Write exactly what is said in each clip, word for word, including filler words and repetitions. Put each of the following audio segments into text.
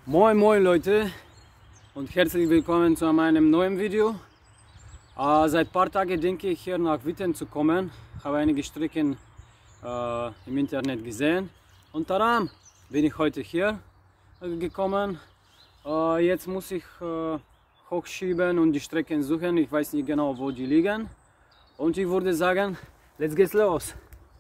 Moin moin Leute und herzlich willkommen zu meinem neuen Video. Äh, seit ein paar Tagen denke ich hier nach Witten zu kommen. Ich habe einige Strecken äh, im Internet gesehen und darum bin ich heute hier äh, gekommen. Äh, jetzt muss ich äh, hochschieben und die Strecken suchen. Ich weiß nicht genau, wo die liegen. Und ich würde sagen, let's geht's los.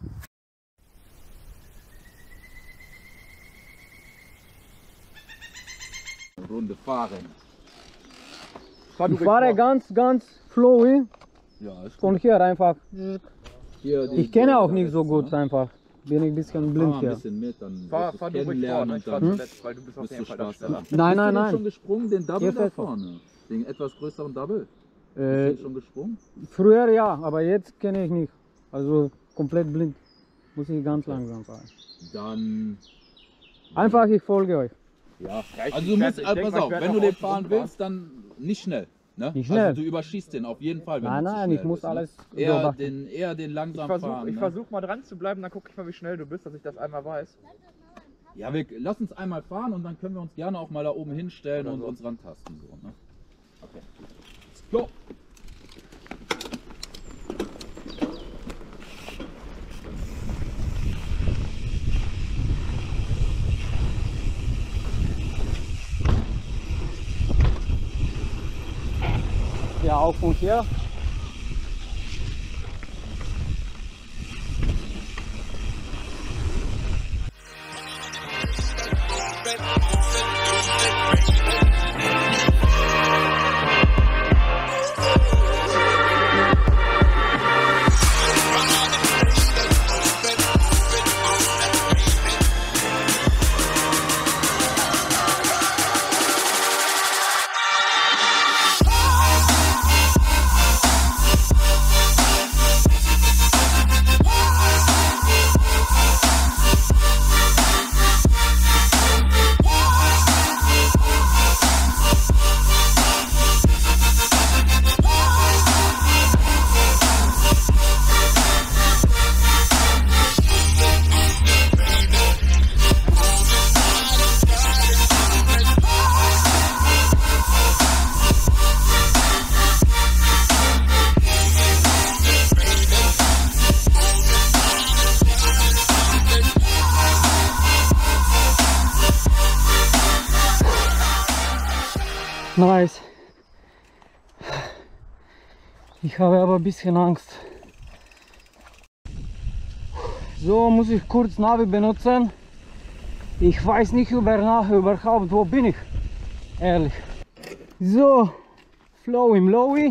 Runde fahren. Ich fahre ganz, ganz flowy Ja, ist von hier einfach. hier die, Ich kenne auch die- nicht so gut einfach. Bin ich ein bisschen blind Fahr ein hier. bisschen mit, dann Fahr, wirst du fahr du ruhig vor, kennenlernen ne? und Ich fahr dann zuletzt, weil du bist auf wirst jeden du Fall der Spaß Schneller. haben. Nein, Bist nein, du denn nein. schon gesprungen, den Double Hier da fährt- vorne? Den etwas größeren Double? Bist Äh, du schon gesprungen? früher ja, aber jetzt kenne ich nicht. Also komplett blind. Muss ich ganz langsam fahren. Dann... Einfach, ich folge euch. Ja, Ja, ich- also du ich musst, werd- ich äh, denk pass mal, ich auf, werd wenn noch du den außen fahren rumfahren. willst, dann nicht schnell. Ne? Nicht schnell. Also du überschießt den auf jeden Fall, wenn Nein, du zu nein, schnell ich muss bist, ne? alles Eher beobachten. den, eher den Ich langsam versuche fahren. ich ne? versuch mal dran zu bleiben, dann gucke ich mal, wie schnell du bist, dass ich das einmal weiß. Ja, wir, lass uns einmal fahren und dann können wir uns gerne auch mal da oben hinstellen Oder und so. uns rantasten. So, ne? Okay. Let's go! Ja, auch von hier. Nice. Ich habe aber ein bisschen Angst. So muss ich kurz Navi benutzen. Ich weiß nicht über, überhaupt, wo bin ich. Ehrlich. So, Flowy Mlowy.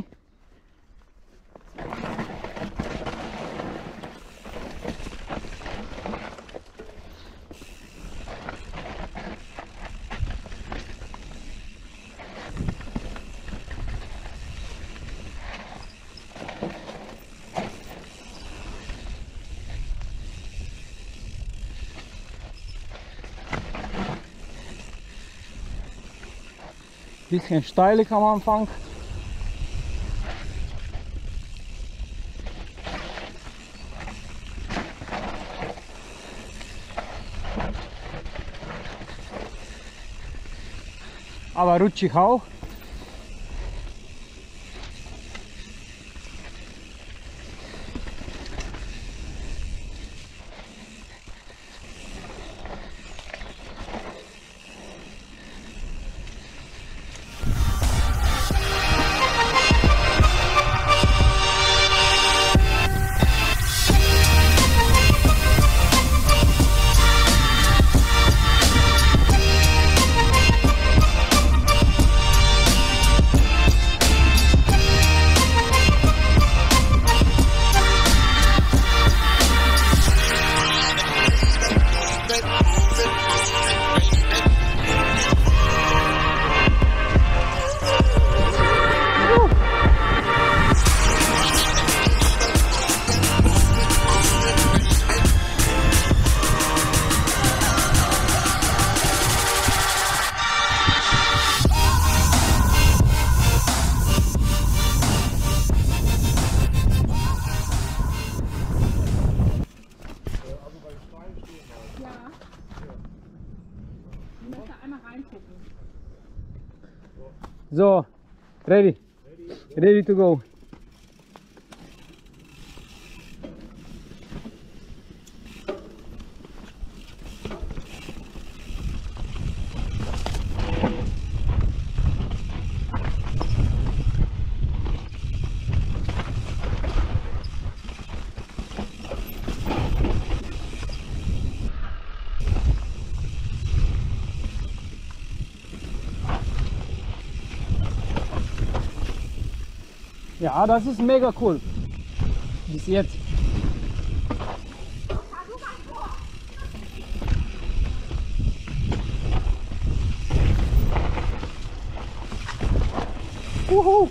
Bisschen steilig am Anfang. Aber rutschig auch. einmal reingucken. So, ready. Ready to go. Ja, das ist mega cool. Bis jetzt. Uhu.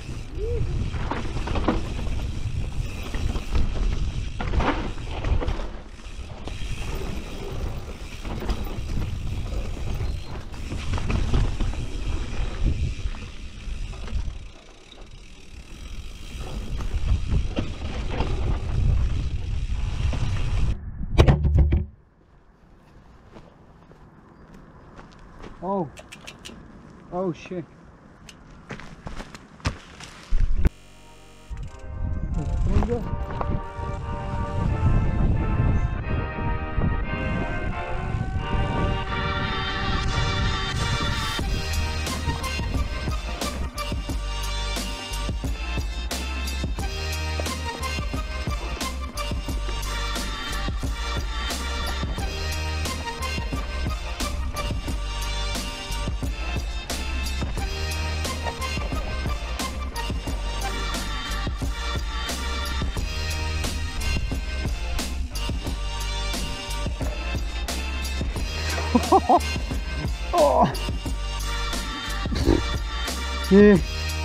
Oh, oh shit. Oh. Nee.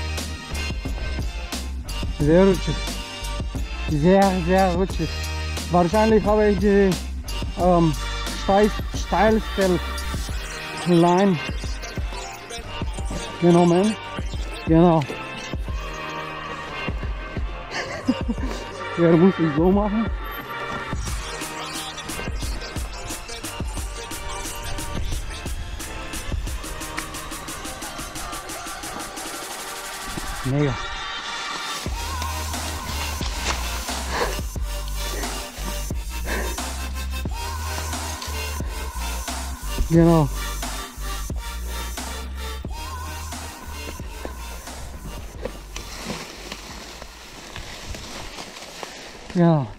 Sehr rutschig. Sehr, sehr rutschig. Wahrscheinlich habe ich die ähm, steilste Line genommen. Genau. Ja, muss ich so machen. Mega. Genau. Ja.